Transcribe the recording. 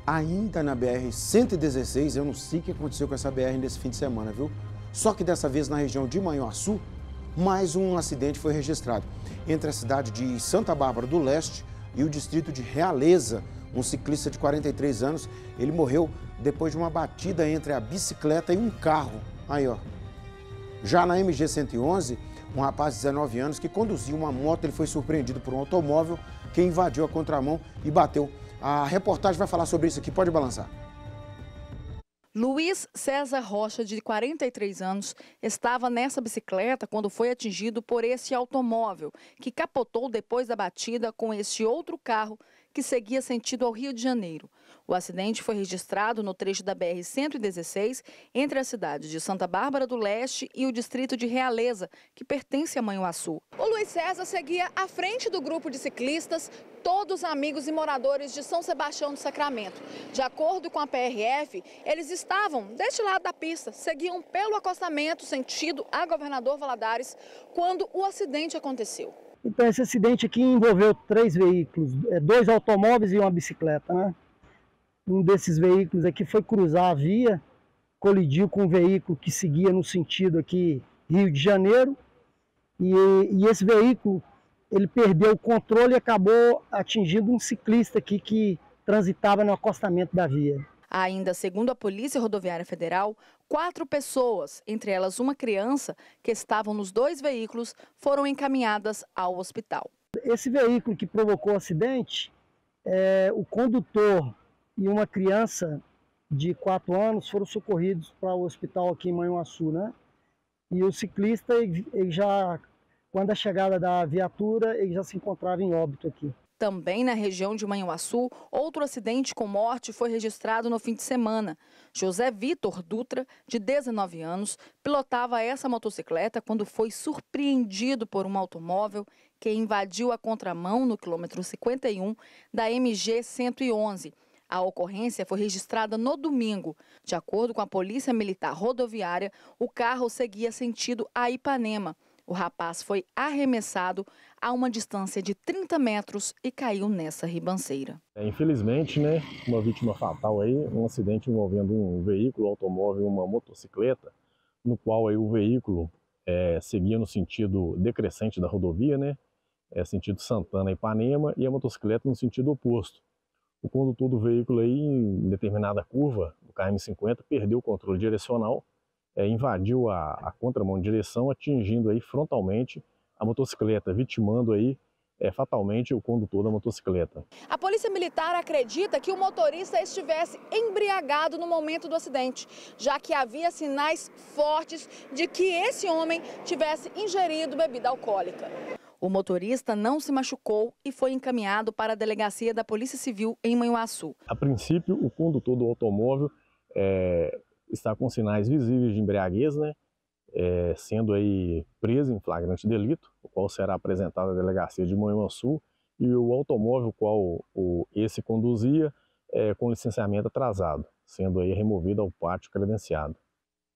Ainda na BR-116, eu não sei o que aconteceu com essa BR nesse fim de semana, viu? Só que dessa vez na região de Manhuaçu, mais um acidente foi registrado. Entre a cidade de Santa Bárbara do Leste e o distrito de Realeza, um ciclista de 43 anos, ele morreu depois de uma batida entre a bicicleta e um carro. Aí, ó. Já na MG-111, um rapaz de 19 anos que conduzia uma moto, ele foi surpreendido por um automóvel que invadiu a contramão e bateu. A reportagem vai falar sobre isso aqui, pode balançar. Luiz César Rocha, de 43 anos, estava nessa bicicleta quando foi atingido por esse automóvel, que capotou depois da batida com esse outro carro que seguia sentido ao Rio de Janeiro. O acidente foi registrado no trecho da BR-116, entre a cidade de Santa Bárbara do Leste e o distrito de Realeza, que pertence a Manhuaçu. O Luiz César seguia à frente do grupo de ciclistas, todos amigos e moradores de São Sebastião do Sacramento. De acordo com a PRF, eles estavam deste lado da pista, seguiam pelo acostamento sentido a Governador Valadares, quando o acidente aconteceu. Então, esse acidente aqui envolveu 3 veículos, 2 automóveis e uma bicicleta, né? Um desses veículos aqui foi cruzar a via, colidiu com um veículo que seguia no sentido aqui Rio de Janeiro, e esse veículo ele perdeu o controle e acabou atingindo um ciclista aqui que transitava no acostamento da via. Ainda segundo a Polícia Rodoviária Federal, 4 pessoas, entre elas uma criança, que estavam nos 2 veículos, foram encaminhadas ao hospital. Esse veículo que provocou o acidente, o condutor e uma criança de 4 anos foram socorridos para o hospital aqui em Manhuaçu, né? E o ciclista, ele já, quando a chegada da viatura, ele já se encontrava em óbito aqui. Também na região de Manhuaçu, outro acidente com morte foi registrado no fim de semana. José Vitor Dutra, de 19 anos, pilotava essa motocicleta quando foi surpreendido por um automóvel que invadiu a contramão no quilômetro 51 da MG 111. A ocorrência foi registrada no domingo. De acordo com a Polícia Militar Rodoviária, o carro seguia sentido a Ipanema. O rapaz foi arremessado a uma distância de 30 metros e caiu nessa ribanceira. Infelizmente, né, uma vítima fatal aí, um acidente envolvendo um veículo, automóvel e uma motocicleta, no qual aí o veículo seguia no sentido decrescente da rodovia, né, sentido Santana-Ipanema, e a motocicleta no sentido oposto. O condutor do veículo aí, em determinada curva, o KM50, perdeu o controle direcional, invadiu a contramão de direção, atingindo aí frontalmente a motocicleta, vitimando aí fatalmente o condutor da motocicleta. A Polícia Militar acredita que o motorista estivesse embriagado no momento do acidente, já que havia sinais fortes de que esse homem tivesse ingerido bebida alcoólica. O motorista não se machucou e foi encaminhado para a delegacia da Polícia Civil em Manhuaçu. A princípio, o condutor do automóvel está com sinais visíveis de embriaguez, né? Sendo aí preso em flagrante delito, o qual será apresentado à delegacia de Manhuaçu, e o automóvel qual esse conduzia com licenciamento atrasado, sendo aí removido ao pátio credenciado.